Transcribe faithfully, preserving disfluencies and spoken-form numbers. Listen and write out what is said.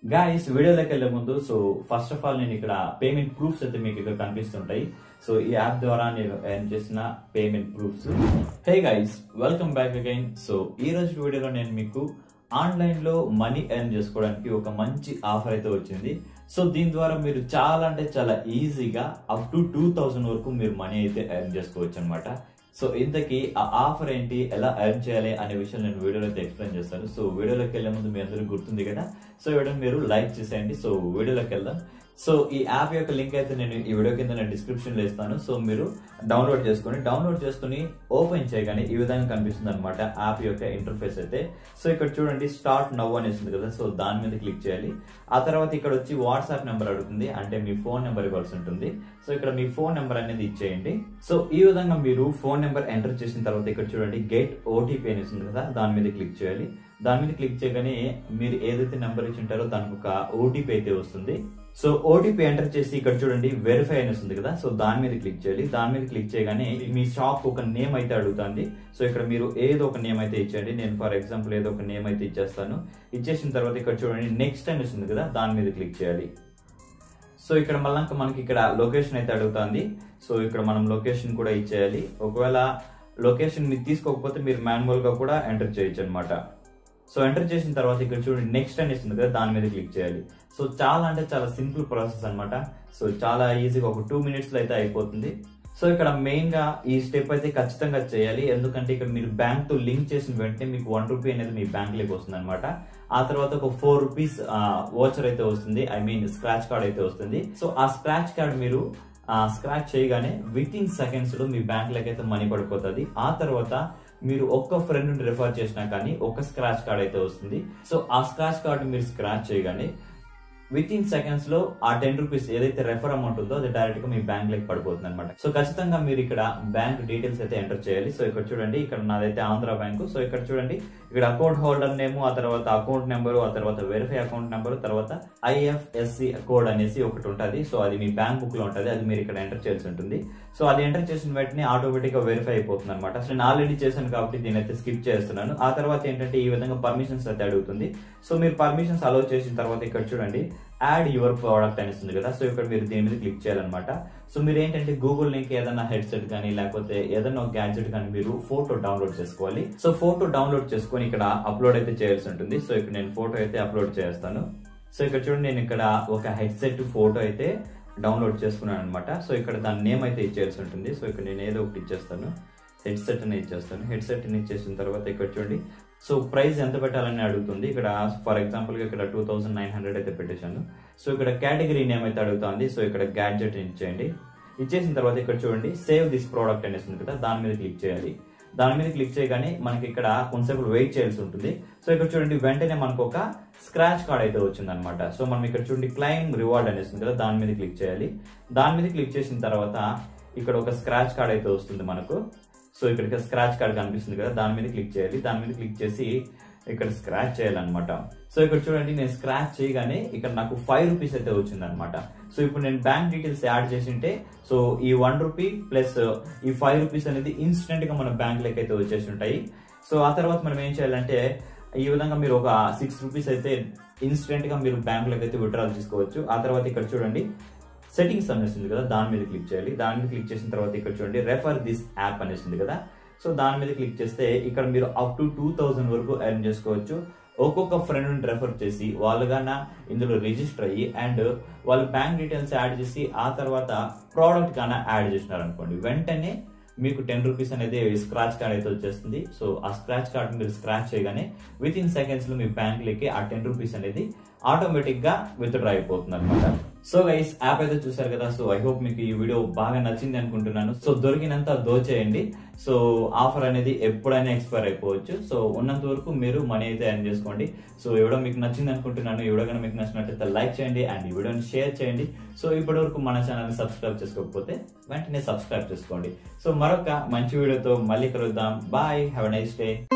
Guys వీడియోలోకి వెళ్లే ముందు సో ఫస్ట్ ఆఫ్ ఆల్ నేను ఇక్కడ పేమెంట్ ప్రూఫ్స్ అయితే మీకు ఇక్కడ కనిపిస్తుంటాయి. సో ఈ యాప్ ద్వారా నేను ఎర్న్ చేసిన payment proofs. Hey guys, welcome back again. So ఈ రోజు వీడియోలో నేను మీకు ఆన్లైన్ లో మనీ ఎర్న్ చేసుకోవడానికి ఒక మంచి ఆఫర్ అయితే వచ్చింది. సో దీని ద్వారా మీరు చాలా అంటే చాలా ఈజీగా అప్ టు టూ థౌసండ్ వరకు మీరు మనీ అయితే ఎర్న్ చేసుకోవచ్చు అనమాట. సో ఇంతకీ ఆ ఆఫర్ ఏంటి, ఎలా ఎర్న్ చేయాలి అనే విషయం నేను వీడియోలో అయితే ఎక్స్ప్లెయిన్ చేస్తాను. సో వీడియోలోకి వెళ్లే ముందు మీ అందరికీ గుర్తుంది కదా, సో వీడియో మీరు లైక్ చేసేయండి. సో వీడియోలోకి వెళ్దాం. సో ఈ యాప్ యొక్క లింక్ అయితే నేను ఈ వీడియో కింద నేను డిస్క్రిప్షన్ లో ఇస్తాను. సో మీరు డౌన్లోడ్ చేసుకుని డౌన్లోడ్ చేసుకుని ఓపెన్ చేయగానే ఈ విధంగా కనిపిస్తుంది అనమాట యాప్ యొక్క ఇంటర్ఫేస్ అయితే. సో ఇక్కడ చూడండి, స్టార్ట్ నవ్ అనేసింది కదా, సో దాని మీద క్లిక్ చేయాలి. ఆ తర్వాత ఇక్కడ వచ్చి వాట్సాప్ నెంబర్ అడుగుతుంది, అంటే మీ ఫోన్ నెంబర్ ఇవ్వాల్సి ఉంటుంది. సో ఇక్కడ మీ ఫోన్ నెంబర్ అనేది ఇచ్చేయండి. సో ఈ విధంగా మీరు ఫోన్ నెంబర్ ఎంటర్ చేసిన తర్వాత ఇక్కడ చూడండి గెట్ ఓటీపీ అనేసి ఉంది కదా, దాని మీద క్లిక్ చేయాలి. దాని మీద క్లిక్ చేయగానే మీరు ఏదైతే నెంబర్ ఇచ్చి ఉంటారో దానికి ఒక ఓటీపీ అయితే వస్తుంది. సో ఓటీపీ ఎంటర్ చేసి ఇక్కడ చూడండి వెరిఫై అనేసి ఉంది కదా, సో దాని మీద క్లిక్ చేయాలి. దాని మీద క్లిక్ చేయగానే మీ షాప్ ఒక నేమ్ అయితే అడుగుతుంది. సో ఇక్కడ మీరు ఏదో ఒక నేమ్ అయితే ఇచ్చేయండి. నేను ఫర్ ఎగ్జాంపుల్ ఏదో ఒక నేమ్ అయితే ఇచ్చేస్తాను. ఇచ్చేసిన తర్వాత ఇక్కడ చూడండి నెక్స్ట్ అనేసి ఉంది కదా, దాని మీద క్లిక్ చేయాలి. సో ఇక్కడ మళ్ళీ మనకి ఇక్కడ లొకేషన్ అయితే అడుగుతుంది. సో ఇక్కడ మనం లొకేషన్ కూడా ఇచ్చేయాలి. ఒకవేళ లొకేషన్ మీరు తీసుకోకపోతే మీరు మాన్యువల్ గా కూడా ఎంటర్ చేయొచ్చు అనమాట. సో ఎంటర్ చేసిన తర్వాత ఇక్కడ చూడండి నెక్స్ట్ అనేసి ఉంది కదా, దాని మీద క్లిక్ చేయాలి. సో చాలా అంటే చాలా సింపుల్ ప్రాసెస్ అనమాట. సో చాలా ఈజీగా ఒక టూ మినిట్స్ లో అయితే అయిపోతుంది. సో ఇక్కడ మెయిన్ గా ఈ స్టెప్ అయితే ఖచ్చితంగా చేయాలి. ఎందుకంటే ఇక్కడ మీరు బ్యాంక్ తో లింక్ చేసిన వెంటనే మీకు వన్ రూపీ అనేది మీ బ్యాంక్ లోకి వస్తుంది అనమాట. ఆ తర్వాత ఒక ఫోర్ రూపీస్ వోచర్ అయితే వస్తుంది, ఐ మీన్ స్క్రాచ్ కార్డ్ అయితే వస్తుంది. సో ఆ స్క్రాచ్ కార్డ్ మీరు స్క్రాచ్ చేయగానే విత్ ఇన్ సెకండ్స్ లో మీ బ్యాంక్ లోకి అయితే మనీ పడిపోతుంది. ఆ తర్వాత మీరు ఒక్క ఫ్రెండ్ రిఫర్ చేసినా కానీ ఒక స్క్రాచ్ కార్డ్ అయితే వస్తుంది. సో ఆ స్క్రాచ్ కార్డ్ మీరు స్క్రాచ్ చేయగానే విత్ ఇన్ సెకండ్స్ లో ఆ టెన్ రూపీస్ ఏదైతే రెఫర్ అమౌంట్ ఉందో అది డైరెక్ట్ గా మీ బ్యాంక్ లోకి పడిపోతుంది అనమాట. సో ఖచ్చితంగా మీరు ఇక్కడ బ్యాంక్ డీటెయిల్స్ అయితే ఎంటర్ చేయాలి. సో ఇక్కడ చూడండి, ఇక్కడ నాదైతే ఆంధ్ర బ్యాంకు. సో ఇక్కడ చూడండి ఇక్కడ అకౌంట్ హోల్డర్ నేమ్, ఆ తర్వాత అకౌంట్ నెంబరు, ఆ తర్వాత వెరిఫై అకౌంట్ నెంబరు, తర్వాత ఐఎఫ్ఎస్సి కోడ్ అనేసి ఒకటి ఉంటుంది. సో అది మీ బ్యాంక్ బుక్ లో ఉంటుంది, అది మీరు ఇక్కడ ఎంటర్ చేయాల్సి ఉంటుంది. సో అది ఎంటర్ చేసిన వెంటనే ఆటోమేటిక్ గా వెరిఫై అయిపోతుంది అనమాట. సో నేను ఆల్రెడీ చేశాను కాబట్టి దీని అయితే స్కిప్ చేస్తున్నాను. ఆ తర్వాత ఏంటంటే ఈ విధంగా పర్మిషన్స్ అయితే అడుగుతుంది. సో మీరు పర్మిషన్స్ అలౌ చేసిన తర్వాత ఇక్కడ చూడండి యాడ్ యువర్ ప్రోడక్ట్ అనేసింది కదా, సో ఇక్కడ మీరు దీని మీద క్లిక్ చేయాలన్నమాట. సో మీరు ఏంటంటే గూగుల్ లింక్ ఏదైనా హెడ్సెట్ కానీ లేకపోతే ఏదైనా ఒక గ్యాడ్జెట్ కానీ మీరు ఫోటో డౌన్లోడ్ చేసుకోవాలి. సో ఫోటో డౌన్లోడ్ చేసుకొని ఇక్కడ అప్లోడ్ అయితే చేయాల్సి ఉంటుంది. సో ఇక్కడ నేను ఫోటో అయితే అప్లోడ్ చేస్తాను. సో ఇక్కడ చూడండి నేను ఇక్కడ ఒక హెడ్సెట్ ఫోటో అయితే డౌన్లోడ్ చేసుకున్నాను అనమాట. సో ఇక్కడ దాని నేమ్ అయితే ఇచ్చేయాల్సి ఉంటుంది. సో ఇక్కడ నేను ఏదో ఒకటి ఇచ్చేస్తాను, హెడ్సెట్ అని ఇచ్చేస్తాను. హెడ్సెట్ ని ఇచ్చేసిన తర్వాత ఇక్కడ చూడండి సో ప్రైస్ ఎంత పెట్టాలని అడుగుతుంది. ఇక్కడ ఫర్ ఎగ్జాంపుల్ గా ఇక్కడ టూ థౌసండ్ నైన్ హండ్రెడ్ అయితే పెట్టేశాను. సో ఇక్కడ కేటగిరీ నేమ్ అయితే అడుగుతుంది. సో ఇక్కడ గ్యాడ్జెట్ ఇచ్చేయండి. ఇచ్చేసిన తర్వాత ఇక్కడ చూడండి సేవ్ దిస్ ప్రోడక్ట్ అనేసి ఉంది కదా, దాని మీద క్లిక్ చేయాలి. దాని మీద క్లిక్ చేయగానే మనకి ఇక్కడ కొంచెంసేపు వెయిట్ చేయాల్సి ఉంటుంది. సో ఇక్కడ చూడండి వెంటనే మనకు ఒక స్క్రాచ్ కార్డ్ అయితే వచ్చింది అనమాట. సో మనం ఇక్కడ చూడండి క్లైమ్ రివార్డ్ అనేసి ఉంది కదా, దాని మీద క్లిక్ చేయాలి. దాని మీద క్లిక్ చేసిన తర్వాత ఇక్కడ ఒక స్క్రాచ్ కార్డ్ అయితే వస్తుంది మనకు. సో ఇక్కడ స్క్రాచ్ కార్డ్ కనిపిస్తుంది కదా, దాని మీద క్లిక్ చేయాలి. దాని మీద క్లిక్ చేసి ఇక్కడ స్క్రాచ్ చేయాలన్నమాట. సో ఇక్కడ చూడండి నేను స్క్రాచ్ చేయగానే ఇక్కడ నాకు ఫైవ్ రూపీస్ అయితే వచ్చింది అనమాట. సో ఇప్పుడు నేను బ్యాంక్ డీటెయిల్స్ యాడ్ చేసింటే సో ఈ వన్ రూపీ ప్లస్ ఈ ఫైవ్ రూపీస్ అనేది ఇన్స్టెంట్ గా మన బ్యాంక్ లెక్క అయితే వచ్చేసి ఉంటాయి. సో ఆ తర్వాత మనం ఏం చేయాలంటే ఈ విధంగా మీరు ఒక సిక్స్ రూపీస్ అయితే ఇన్స్టెంట్ గా మీరు బ్యాంక్ లెక్క అయితే విత్డ్రా చేసుకోవచ్చు. ఆ తర్వాత ఇక్కడ చూడండి సెట్టింగ్స్ అనేసింది కదా, దాని మీద క్లిక్ చేయాలి. దాని మీద క్లిక్ చేసిన తర్వాత ఇక్కడ చూడండి రెఫర్ దిస్ యాప్ అనేసింది కదా, సో దాని మీద క్లిక్ చేస్తే ఇక్కడ మీరు అప్ టు టూ థౌసండ్ వరకు ఎర్న్ చేసుకోవచ్చు. ఒక్కొక్క ఫ్రెండ్ రెఫర్ చేసి వాళ్ళుగానా ఇందులో రిజిస్టర్ అయ్యి అండ్ వాళ్ళు బ్యాంక్ డీటెయిల్స్ యాడ్ చేసి ఆ తర్వాత ప్రోడక్ట్ గానా యాడ్ చేసినారు అనుకోండి, వెంటనే మీకు టెన్ రూపీస్ అనేది స్క్రాచ్ కార్డ్ అయితే వచ్చేస్తుంది. సో ఆ స్క్రాచ్ కార్డ్ మీరు స్క్రాచ్ చేయగానే విత్ ఇన్ సెకండ్స్ లో మీ బ్యాంక్ లోకి ఆ టెన్ రూపీస్ అనేది ఆటోమేటిక్ గా విత్డ్రా అయిపోతుంది అనమాట. సో గైస్ యాప్ అయితే చూసారు కదా. సో ఐ హోప్ మీకు ఈ వీడియో బాగా నచ్చింది అనుకుంటున్నాను. సో దొరికినంత దోచేయండి. సో ఆఫర్ అనేది ఎప్పుడైనా ఎక్స్పైర్ అయిపోవచ్చు. సో ఉన్నంత వరకు మీరు మనీ అయితే ఎర్న్ చేసుకోండి. సో ఈ వీడియో మీకు నచ్చింది అనుకుంటున్నాను. ఈ వీడియో కనుక మీకు నచ్చినట్లయితే లైక్ చేయండి అండ్ ఈ వీడియోని షేర్ చేయండి. సో ఇప్పటి వరకు మన ఛానల్ సబ్స్క్రైబ్ చేసుకోకపోతే వెంటనే సబ్స్క్రైబ్ చేసుకోండి. సో మరొక మంచి వీడియోతో మళ్ళీ కలుద్దాం. Bye, have a nice day.